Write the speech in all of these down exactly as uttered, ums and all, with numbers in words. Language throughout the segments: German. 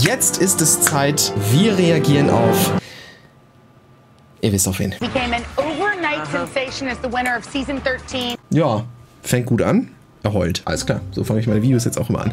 jetzt ist es Zeit. Wir reagieren auf... Ihr wisst auf wen. Became an overnight sensation as the winner of season thirteen. Ja, fängt gut an. Er heult. Alles klar, so fange ich meine Videos jetzt auch immer an.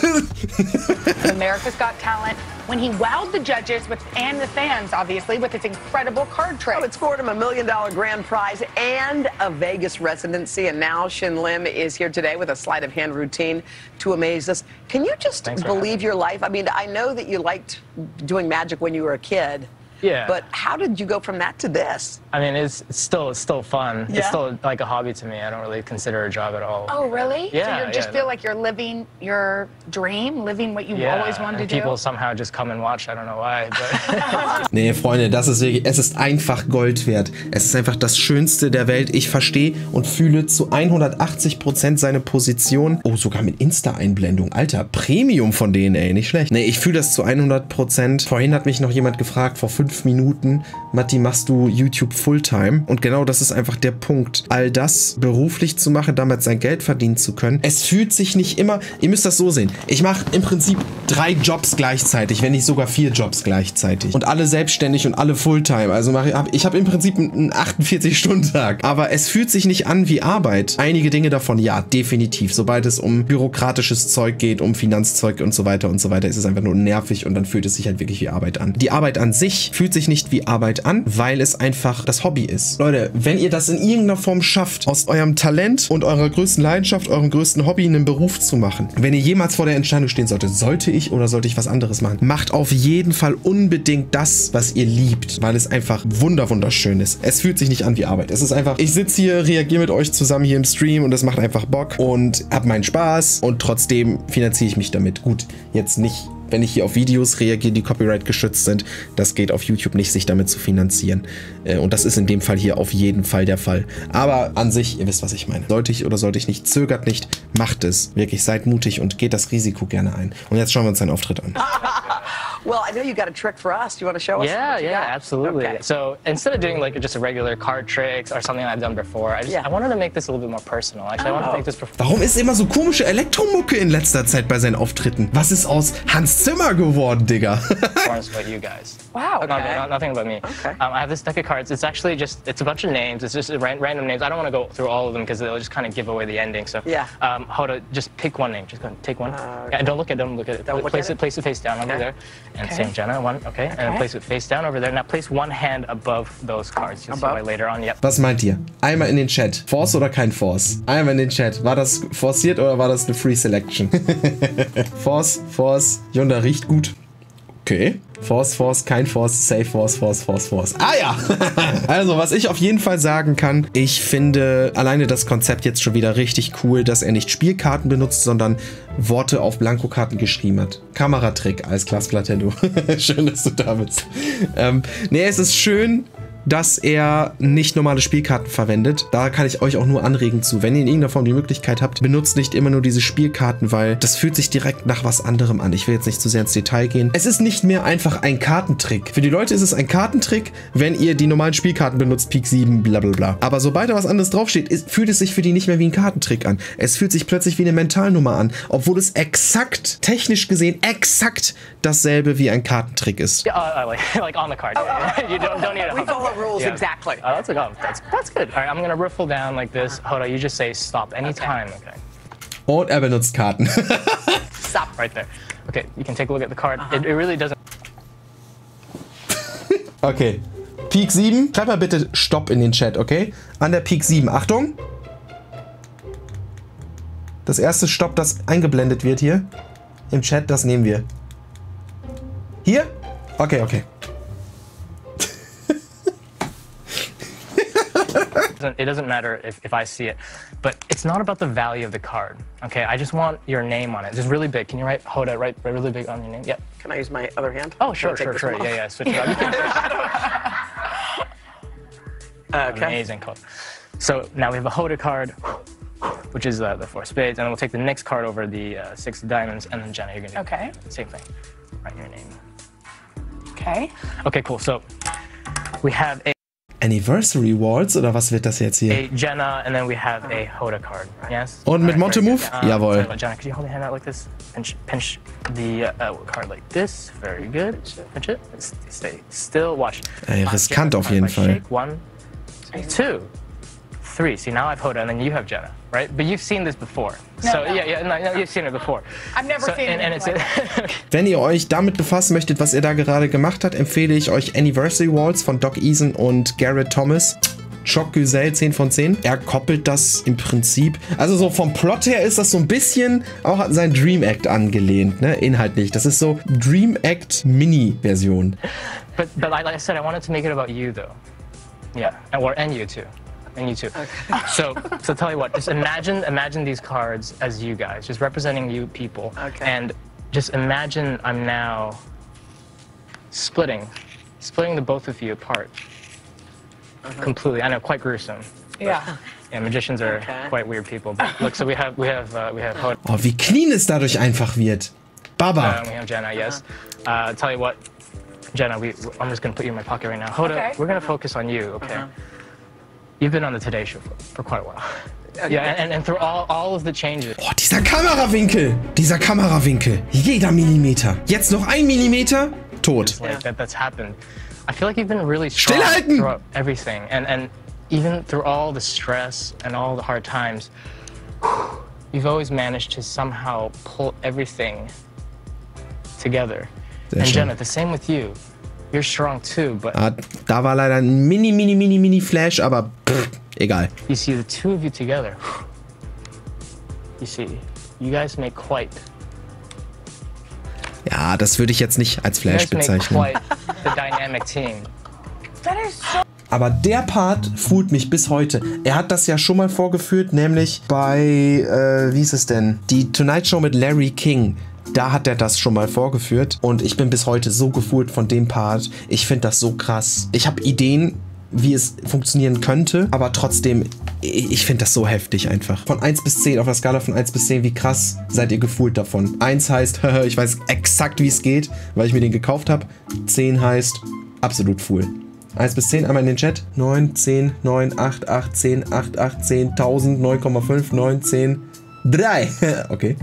America's Got Talent when he wowed the judges with, and the fans, obviously, with his incredible card trick. Well, it's scored him a million dollar grand prize and a Vegas residency. And now Shin Lim is here today with a sleight of hand routine to amaze us. Can you just believe your life? I mean, I know that you liked doing magic when you were a kid. Yeah. But how did you go from that to this? I mean, it's, it's still it's still fun. Yeah? It's still like a hobby to me. I don't really consider it a job at all. Oh, really? Yeah. So you just yeah. feel like you're living your dream, living what you yeah. always wanted and to do? people somehow just come and watch. I don't know why. But Nee, Freunde, das ist wirklich, es ist einfach Gold wert. Es ist einfach das Schönste der Welt. Ich verstehe und fühle zu hundertachtzig Prozent seine Position. Oh, sogar mit Insta-Einblendung. Alter, Premium von denen, ey, nicht schlecht. Nee, ich fühle das zu hundert Prozent. Vorhin hat mich noch jemand gefragt, vor fünf Minuten, Matti, machst du YouTube Fulltime? Und genau das ist einfach der Punkt. All das beruflich zu machen, damit sein Geld verdienen zu können. Es fühlt sich nicht immer, ihr müsst das so sehen. Ich mache im Prinzip drei Jobs gleichzeitig, wenn nicht sogar vier Jobs gleichzeitig. Und alle selbstständig und alle Fulltime. Also mach, hab, ich habe im Prinzip einen achtundvierzig-Stunden-Tag. Aber es fühlt sich nicht an wie Arbeit. Einige Dinge davon, ja, definitiv. Sobald es um bürokratisches Zeug geht, um Finanzzeug und so weiter und so weiter, ist es einfach nur nervig und dann fühlt es sich halt wirklich wie Arbeit an. Die Arbeit an sich fühlt sich nicht wie Arbeit an, weil es einfach das Hobby ist. Leute, wenn ihr das in irgendeiner Form schafft, aus eurem Talent und eurer größten Leidenschaft, eurem größten Hobby einen Beruf zu machen, wenn ihr jemals vor der Entscheidung stehen solltet, sollte ich oder sollte ich was anderes machen, macht auf jeden Fall unbedingt das, was ihr liebt, weil es einfach wunder wunderschön ist. Es fühlt sich nicht an wie Arbeit. Es ist einfach, ich sitze hier, reagiere mit euch zusammen hier im Stream und es macht einfach Bock und hab meinen Spaß und trotzdem finanziere ich mich damit. Gut, jetzt nicht, wenn ich hier auf Videos reagiere, die Copyright geschützt sind. Das geht auf YouTube nicht, sich damit zu finanzieren. Und das ist in dem Fall hier auf jeden Fall der Fall. Aber an sich, ihr wisst, was ich meine. Sollte ich oder sollte ich nicht, zögert nicht, macht es. Wirklich, seid mutig und geht das Risiko gerne ein. Und jetzt schauen wir uns seinen Auftritt an. Well, I know you got a trick for us. Do you want to show us? yeah, what you yeah, got? absolutely. Okay. So instead of doing like just a regular card tricks or something I've done before, I just Yeah. I wanted to make this a little bit more personal. Actually, Oh. I want to make this. Warum ist immer so komische Elektromucke in letzter Zeit bei seinen Auftritten? Was ist aus Hans Zimmer geworden, Digga? Performance about you guys. Wow, Not- okay. not- nothing about me. Okay. Um, I have this deck of cards. It's actually just, it's a bunch of names. It's just ran random names. I don't want to go through all of them because they'll just kind of give away the ending. So, Yeah. um, Hoda, just pick one name. Just go and take one. Uh, Yeah, and don't look at, don't look at it. Don't look place at it, place it face down over Okay. there. And Okay. same Jenna, one, okay. And then Okay. place it face down over there. Now place one hand above those cards. You'll Above? see why later on. Yep. Was meint ihr? Einmal in den Chat. Force oder kein Force? Einmal in den Chat. War das forciert oder war das eine Free Selection? Force, Force. Yonda riecht gut. Okay. Force, Force, kein Force, Safe Force, Force, Force, Force. Ah ja! Also, was ich auf jeden Fall sagen kann, ich finde alleine das Konzept jetzt schon wieder richtig cool, dass er nicht Spielkarten benutzt, sondern Worte auf Blankokarten geschrieben hat. Kameratrick, alles klar, Splatendo. Schön, dass du da bist. Ähm, nee, es ist schön, dass er nicht normale Spielkarten verwendet. Da kann ich euch auch nur anregen zu. Wenn ihr in irgendeiner Form die Möglichkeit habt, benutzt nicht immer nur diese Spielkarten, weil das fühlt sich direkt nach was anderem an. Ich will jetzt nicht zu sehr ins Detail gehen. Es ist nicht mehr einfach ein Kartentrick. Für die Leute ist es ein Kartentrick, wenn ihr die normalen Spielkarten benutzt, Pik sieben, bla bla bla. Aber sobald da was anderes draufsteht, ist, fühlt es sich für die nicht mehr wie ein Kartentrick an. Es fühlt sich plötzlich wie eine Mentalnummer an, obwohl es exakt, technisch gesehen, exakt dasselbe wie ein Kartentrick ist. Yeah, uh, uh, like, like on the card. You don't, don't need to We follow rules Yeah. exactly. Oh, that's, oh, that's, that's good. All right, I'm going to riffle down like this. Hoda, you just say stop anytime. Okay. Und er benutzt Karten. Stop. Right there. Okay, you can take a look at the card. It, it really doesn't. Okay. Pik sieben. Schreib mal bitte Stopp in den Chat, okay? An der Pik sieben. Achtung. Das erste Stopp, das eingeblendet wird hier im Chat, das nehmen wir. Hier? Okay, okay. It doesn't matter if, if I see it, but it's not about the value of the card. Okay, I just want your name on it. Just really big. Can you write Hoda write, write really big on your name? Yep. Can I use my other hand? Oh, sure, Can I take sure, this sure. one Yeah, off? yeah. Switch it up. You can. Okay. Amazing code. So now we have a Hoda card, which is uh, the four spades, and then we'll take the next card over the uh, six of diamonds, and then Jenna, you're gonna do Okay. the same thing. Write your name. Okay. Okay, cool. So we have a. Anniversary Waltz oder was wird das jetzt hier? A Jenna, and then we have a Hoda card. Yes. Und mit Monte Move? Um, Jawohl. Jenna, could you hold your hand out like this? Pinch, pinch the uh, card like this. Very good. Pinch it. Stay still. Watch. Ey, riskant auf jeden Fall. Shake. One, two, three. See, now I've Hoda, and then you have Jenna, right? But you've seen this before. No, so no. yeah, yeah, no, no, you've seen it before. I've never so, seen and, it. and it's Like Wenn ihr euch damit befassen möchtet, was er da gerade gemacht hat, empfehle ich euch Anniversary Waltz von Doc Eason und Garrett Thomas. Choc Güzel, zehn von zehn. Er koppelt das im Prinzip, also so vom Plot her ist das so ein bisschen auch an sein Dream Act angelehnt, ne, inhaltlich. Das ist so Dream Act Mini-Version. But, but like, like I said, I wanted to make it about you, though. Yeah, and, or, and you too. And you too. Okay. So, so tell you what, just imagine, imagine these cards as you guys, just representing you people. Okay. And just imagine I'm now splitting, splitting the both of you apart. Uh-huh. Completely. I know, quite gruesome. yeah. Yeah, magicians are Okay. quite weird people. But look, so we have, we have, uh, we have Hoda. Oh, wie clean es dadurch einfach wird. Baba. Um, we have Jenna, yes. Uh, tell you what, Jenna, we, I'm just gonna put you in my pocket right now. Hoda, Okay. we're gonna focus on you, okay? Uh-huh. You've been on the Today Show for, for quite a while. Yeah, and, and through all, all of the changes. Oh, dieser Kamerawinkel. Dieser Kamerawinkel. Jeder Millimeter. Jetzt noch ein Millimeter. Tot. Like, that, that's happened. I feel like you've been really strong Stillhalten! throughout everything. And, and even through all the stress and all the hard times, you've always managed to somehow pull everything together. Sehr and schön. Jenna, the same with you. You're strong too, but Ah, da war leider ein mini, mini, mini, mini Flash, aber pff, egal. you see the two of you together. You see, you guys make quite, Ja, das würde ich jetzt nicht als you Flash guys make bezeichnen. quite the dynamic team. That is so. Aber der Part fühlt mich bis heute. Er hat das ja schon mal vorgeführt, nämlich bei, äh, wie ist es denn? Die Tonight Show mit Larry King. Da hat er das schon mal vorgeführt. Und ich bin bis heute so gefühlt von dem Part. Ich finde das so krass. Ich habe Ideen, wie es funktionieren könnte. Aber trotzdem, ich, ich finde das so heftig einfach. Von eins bis zehn, auf der Skala von eins bis zehn, wie krass seid ihr gefühlt davon? eins heißt, ich weiß exakt, wie es geht, weil ich mir den gekauft habe. zehn heißt, absolut full. eins bis zehn, einmal in den Chat. neun, zehn, neun, acht, acht, zehn, acht, acht, zehn, tausend, neun Komma fünf, neun, zehn, drei. Okay.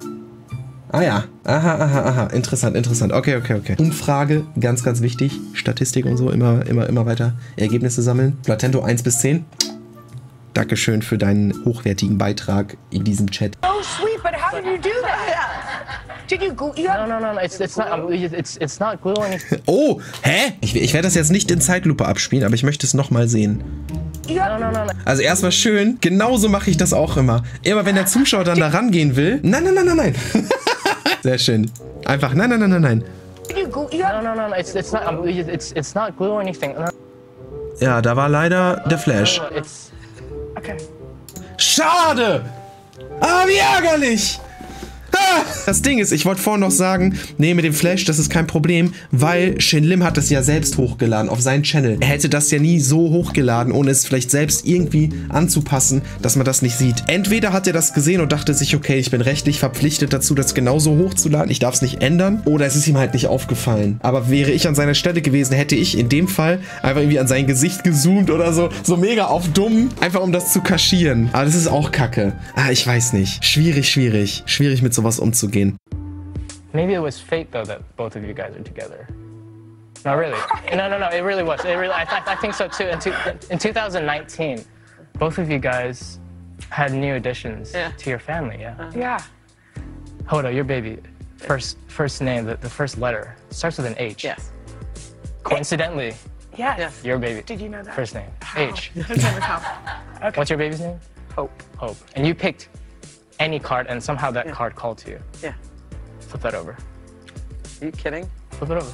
Ah ja. Aha, aha, aha. Interessant, interessant. Okay, okay, okay. Umfrage, ganz, ganz wichtig. Statistik und so, immer, immer, immer weiter Ergebnisse sammeln. Platento eins bis zehn. Dankeschön für deinen hochwertigen Beitrag in diesem Chat. So sweet, but how did you do that? Did you glue? You No, have, no, no, no. It's it's not. It's it's not glue or anything. Oh, hä? Ich, ich werde das jetzt nicht in Zeitlupe abspielen, aber ich möchte es nochmal sehen. you No, have no, no, no. Also erstmal schön, genauso mache ich das auch immer. Immer wenn der Zuschauer dann da rangehen will. Nein, nein, nein, nein, nein. Sehr schön. Einfach nein, nein, nein, nein, nein. did you glue? You No, have no, no, no. It's it's not. It's it's not glue or anything. No, Ja, da war leider der Flash. no, it's. okay. Schade! Ah, wie ärgerlich! Ah, das Ding ist, ich wollte vorhin noch sagen, nee, mit dem Flash, das ist kein Problem, weil Shin Lim hat es ja selbst hochgeladen auf seinen Channel. Er hätte das ja nie so hochgeladen, ohne es vielleicht selbst irgendwie anzupassen, dass man das nicht sieht. Entweder hat er das gesehen und dachte sich, okay, ich bin rechtlich verpflichtet dazu, das genauso hochzuladen, ich darf es nicht ändern, oder es ist ihm halt nicht aufgefallen. Aber wäre ich an seiner Stelle gewesen, hätte ich in dem Fall einfach irgendwie an sein Gesicht gezoomt oder so, so mega auf dumm, einfach um das zu kaschieren. Aber das ist auch kacke. Ah, ich weiß nicht. Schwierig, schwierig. Schwierig mit sowas umzugehen. Maybe it was fate though that both of you guys are together. No, really. No, no, no. It really was. It really. I, I, I think so too. In, two, in two thousand nineteen, both of you guys had new additions Yeah. to your family. Yeah. Yeah. Hoda, your baby. First, first name. The, the first letter starts with an H. Yes. Coincidentally, Yes. Yeah. your baby. Did you know that? First name. H. His name is Hal. Okay. What's your baby's name? Hope. Hope. And you picked any card, and somehow that card called to you. Yeah. Flip that over. Are you kidding? Flip it over.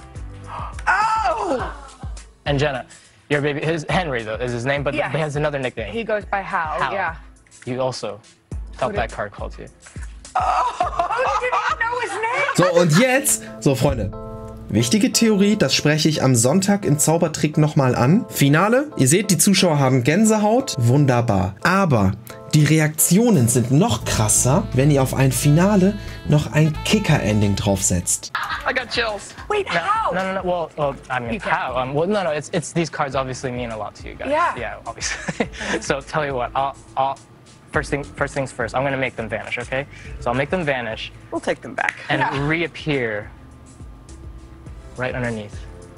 Oh! And Jenna, your baby. His Henry though is his name, but Yeah. he has another nickname. He goes by Hal. Hal. Yeah. You also felt What that it- card called to you. Oh, you didn't even know his name? So, und jetzt, so Freunde, wichtige Theorie, das spreche ich am Sonntag im Zaubertrick nochmal an. Finale, ihr seht, die Zuschauer haben Gänsehaut, wunderbar. Aber Die Reaktionen sind noch krasser, wenn ihr auf ein Finale noch ein Kicker-Ending draufsetzt. I got chills. Wait, No, how? no, no, no. Well, well I mean, You can. how? Um, well, no, no. It's it's these cards obviously mean a lot to you guys. Yeah. Yeah, obviously. So tell you what. I'll I'll first thing first things first. I'm gonna make them vanish. Okay. So I'll make them vanish We'll take them back. and Yeah. reappear right underneath.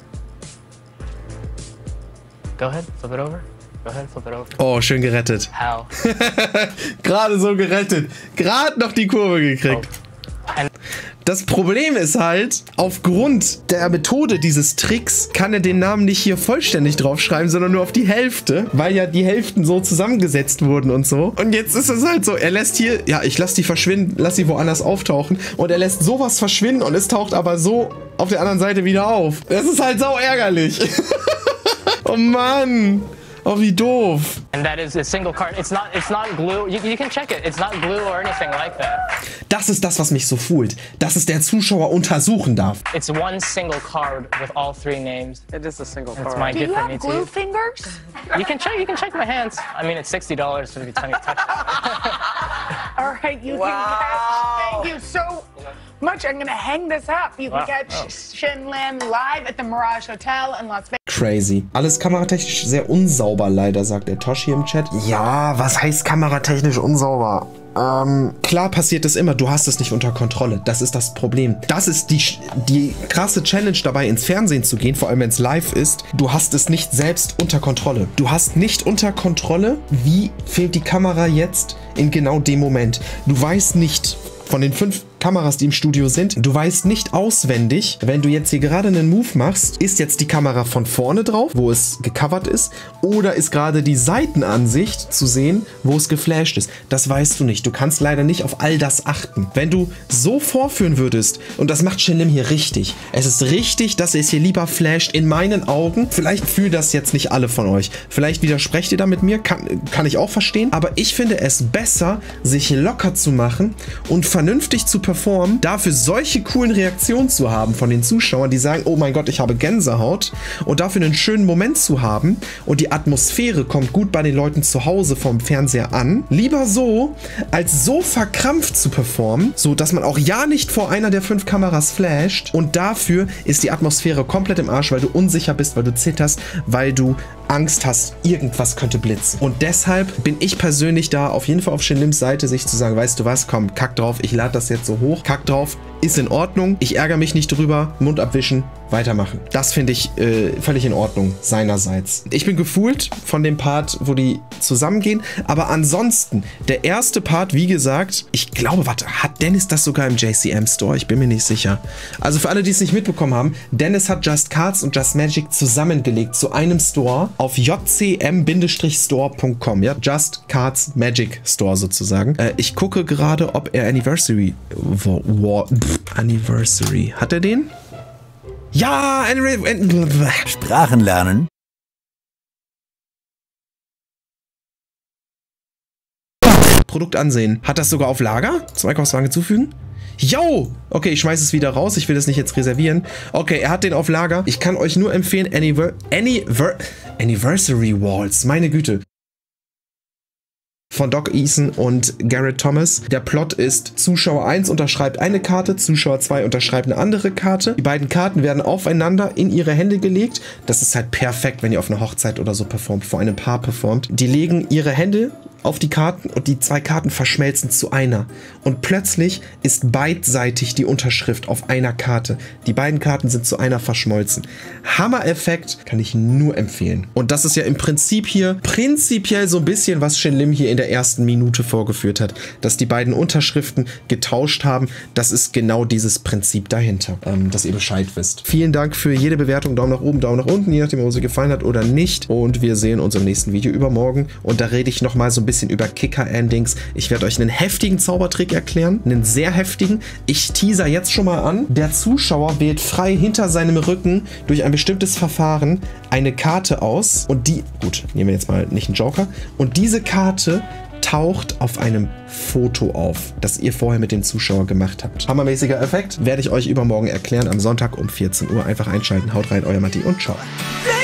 Go ahead. Flip it over. Go ahead. Flip it over. Oh, schön gerettet. How? Gerade so gerettet. Gerade noch die Kurve gekriegt. And Das Problem ist halt, aufgrund der Methode dieses Tricks kann er den Namen nicht hier vollständig draufschreiben, sondern nur auf die Hälfte, weil ja die Hälften so zusammengesetzt wurden und so. Und jetzt ist es halt so, er lässt hier, ja, ich lasse die verschwinden, lass sie woanders auftauchen und er lässt sowas verschwinden und es taucht aber so auf der anderen Seite wieder auf. Das ist halt sau ärgerlich. Oh Mann. Oh, wie doof. and that is a single card. It's not it's not glue. You, you can check it. It's not glue or anything like that. Das ist das, was mich so fühlt, dass es der Zuschauer untersuchen darf. It's one single card with all three names. It is a single It's card. my Do you gift from have me to glue you. fingers? You can check. You can check my hands. I mean, it's sixty dollars every time you touch it. All right, you Wow. can catch. Thank you so much. I'm gonna hang this up. You can Wow. catch Oh. Shin Lim live at the Mirage Hotel in Las Vegas. Crazy. Alles kameratechnisch sehr unsauber, leider, sagt der Toshi im Chat. Ja, was heißt kameratechnisch unsauber? Ähm, klar passiert das immer, du hast es nicht unter Kontrolle. Das ist das Problem. Das ist die, die krasse Challenge dabei, ins Fernsehen zu gehen, vor allem wenn es live ist. Du hast es nicht selbst unter Kontrolle. Du hast nicht unter Kontrolle, wie fehlt die Kamera jetzt in genau dem Moment. Du weißt nicht von den fünf Kameras, die im Studio sind, du weißt nicht auswendig, wenn du jetzt hier gerade einen Move machst, ist jetzt die Kamera von vorne drauf, wo es gecovert ist, oder ist gerade die Seitenansicht zu sehen, wo es geflasht ist. Das weißt du nicht. Du kannst leider nicht auf all das achten. Wenn du so vorführen würdest, und das macht Shin Lim hier richtig, es ist richtig, dass er es hier lieber flasht, in meinen Augen. Vielleicht fühlen das jetzt nicht alle von euch. Vielleicht widersprecht ihr da mit mir, kann, kann ich auch verstehen, aber ich finde es besser, sich locker zu machen und vernünftig zu performen, dafür solche coolen Reaktionen zu haben von den Zuschauern, die sagen, oh mein Gott, ich habe Gänsehaut, und dafür einen schönen Moment zu haben und die Atmosphäre kommt gut bei den Leuten zu Hause vom Fernseher an. Lieber so, als so verkrampft zu performen, so dass man auch ja nicht vor einer der fünf Kameras flasht, und dafür ist die Atmosphäre komplett im Arsch, weil du unsicher bist, weil du zitterst, weil du Angst hast, irgendwas könnte blitzen. Und deshalb bin ich persönlich da auf jeden Fall auf Shin Lims Seite, sich zu sagen, weißt du was, komm, kack drauf, ich lade das jetzt so hoch, kack drauf, ist in Ordnung, ich ärgere mich nicht drüber, Mund abwischen, weitermachen. Das finde ich äh, völlig in Ordnung, seinerseits. Ich bin gefühlt von dem Part, wo die zusammengehen, aber ansonsten, der erste Part, wie gesagt, ich glaube, warte, hat Dennis das sogar im J C M Store? Ich bin mir nicht sicher. Also für alle, die es nicht mitbekommen haben, Dennis hat Just Cards und Just Magic zusammengelegt zu einem Store auf j c m store punkt com, ja, Just Cards Magic Store sozusagen. Äh, ich gucke gerade, ob er Anniversary War, War, pff, Anniversary, hat er den? Ja, Sprachen lernen. Produkt ansehen. Hat das sogar auf Lager? Zum Einkaufswagen hinzufügen? Yo! Okay, ich schmeiße es wieder raus. Ich will das nicht jetzt reservieren. Okay, er hat den auf Lager. Ich kann euch nur empfehlen, Anniver Anniver Anniversary Walls. Meine Güte. Von Doc Eason und Garrett Thomas. Der Plot ist, Zuschauer eins unterschreibt eine Karte, Zuschauer zwei unterschreibt eine andere Karte. Die beiden Karten werden aufeinander in ihre Hände gelegt. Das ist halt perfekt, wenn ihr auf einer Hochzeit oder so performt, vor einem Paar performt. Die legen ihre Hände auf die Karten und die zwei Karten verschmelzen zu einer. Und plötzlich ist beidseitig die Unterschrift auf einer Karte. Die beiden Karten sind zu einer verschmolzen. Hammer-Effekt, kann ich nur empfehlen. Und das ist ja im Prinzip hier prinzipiell so ein bisschen, was Shin Lim hier in der ersten Minute vorgeführt hat. Dass die beiden Unterschriften getauscht haben. Das ist genau dieses Prinzip dahinter. Ähm, dass ihr Bescheid wisst. Vielen Dank für jede Bewertung. Daumen nach oben, Daumen nach unten, je nachdem, ob sie gefallen hat oder nicht. Und wir sehen uns im nächsten Video übermorgen. Und da rede ich nochmal so ein bisschen über Kicker-Endings. Ich werde euch einen heftigen Zaubertrick erklären. Einen sehr heftigen. Ich teaser jetzt schon mal an. Der Zuschauer wählt frei hinter seinem Rücken durch ein bestimmtes Verfahren eine Karte aus. Und die, gut, nehmen wir jetzt mal nicht einen Joker. Und diese Karte taucht auf einem Foto auf, das ihr vorher mit dem Zuschauer gemacht habt. Hammermäßiger Effekt. Werde ich euch übermorgen erklären. Am Sonntag um vierzehn Uhr. Einfach einschalten. Haut rein, euer Matti und ciao.